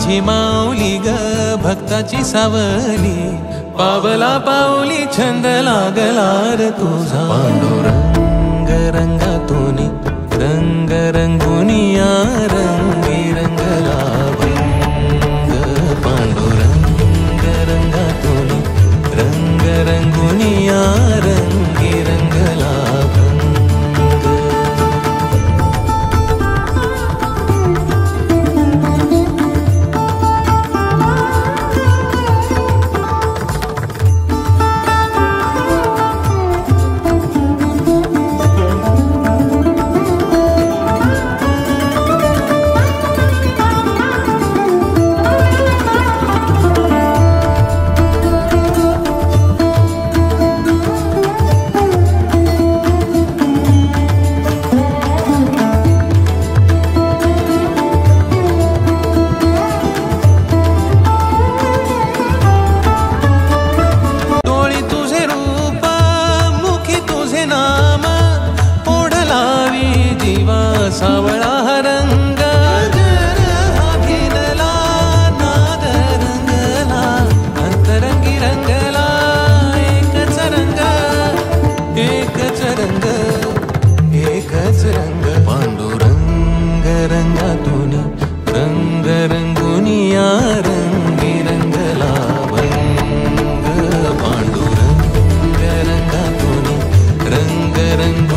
माझी माऊली ग भक्ताची सावली, पावला पाऊली छंद लागला रे तुझा. पांडुरंग रंगातून रंग रंगुनिया रंगी रंगला भंग. पांडुरंग रंगातून रंग रंगुनिया रंगी रंगला भंग. सावळा रंग हा घेरला नाद रंगला, अंतरंगी रंगला एकच रंग एकच रंग एकच रंग. पांडुरंग रंगातून रंग रंगुनिया रंगी रंगला भंग. पांडुरंग रंगातून रंग रंग